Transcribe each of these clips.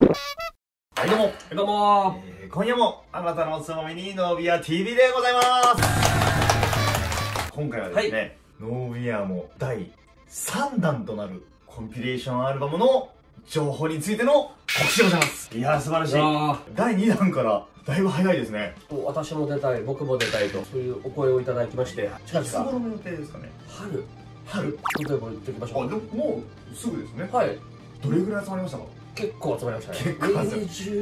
はいどうも、 どうも今夜もあなたのおつまみにノービア TV でございます。今回はですね、ノービアも第3弾となるコンピレーションアルバムの情報についての告知でございます。いやー素晴らしい。第2弾からだいぶ早いですね。 私も出たい、僕も出たいと、そういうお声をいただきまして、近いつ頃の予定ですかね。春例えば言っておきましょう。 あ、でももうすぐですね。 はい。 どれぐらい集まりましたか。 結構集まりましたね。 結構集まり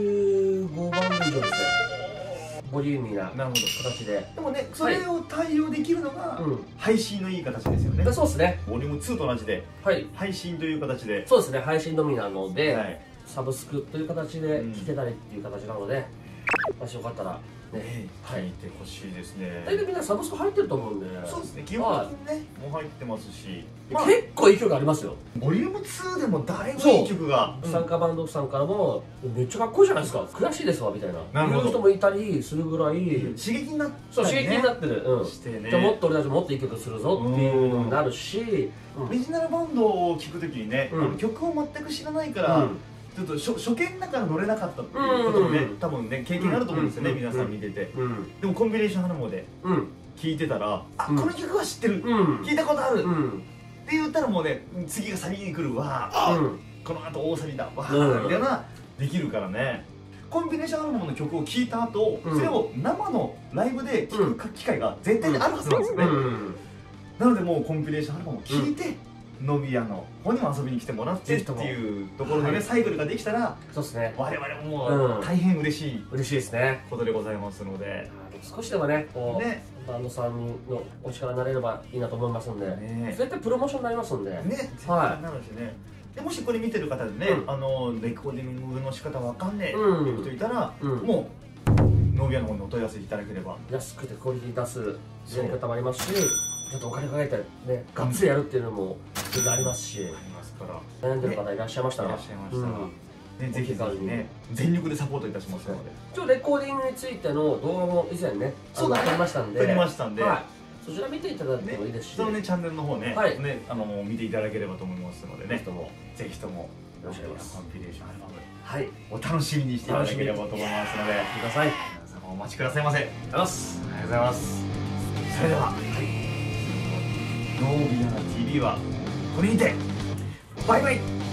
25万以上ですね。ボリューミーななるほど形で。 でもね、それを対応できるのが配信のいい形ですよね。 そうですね。 ボリューム2と同じで、 はい。 配信という形で。 そうですね、配信のみなので、 はい、 サブスクという形で聞けたりっていう形なので、もしよかったらね、 聞いてほしいですね。 大体みんなサブスク入ってると思うんで。 そうですね、基本的にね、もう入ってますし、 結構いい曲ありますよ。 ボリューム2でもだいぶいい曲が。 参加バンドさんからもめっちゃかっこいいじゃないですか、悔しいですわみたいな言う人もいたりするぐらい刺激になって、 そう刺激になってる。じゃあもっと俺たちもっといい曲するぞっていうのになるし、 オリジナルバンドを聴くときにね、曲を全く知らないからちょっと初見だから乗れなかったっていうこともね、多分ね経験あると思うんですよね、皆さん見てて。でもコンビネーションハルモで聴いてたら、あ、この曲は知ってる、聞いたことあるって言ったらもうね、次がサビに来るわ、この後大サビだわみたいなできるからね。コンビネーションハルモの曲を聴いた後、それを生のライブで聴く機会が絶対にあるはずなんですよね。なのでもうコンビネーションハルモを聴いてノビアの方にも遊びに来てもらってっていうところでね、サイクルができたら、そうですね、我々ももう大変嬉しいですねことでございますので、 少しでもねこうバンドさんのお力になれればいいなと思いますんで、絶対プロモーションになりますんでね、 絶対なるしね。でもしこれ見てる方でね、レコーディングの仕方わかんねえっていう人いたら、もうノビアの方にお問い合わせいただければ、安くてクオリティ出すやり方もありますし、ちょっとお金かけてねがっつりやるっていうのもありますし、悩んでる方いらっしゃいましたら、ぜひぜひね全力でサポートいたしますので。 ちょっとレコーディングについての動画も以前ね撮りましたんで、そちら見ていただいてもいいですし、 そのねチャンネルの方ね見ていただければと思いますのでね、ぜひともよろしくお願いします。コンピレーションアルバム、お楽しみにしていただければと思いますので、皆様お待ちくださいませ。ありがとうございます。それではノービア TV はこれにてバイバイ。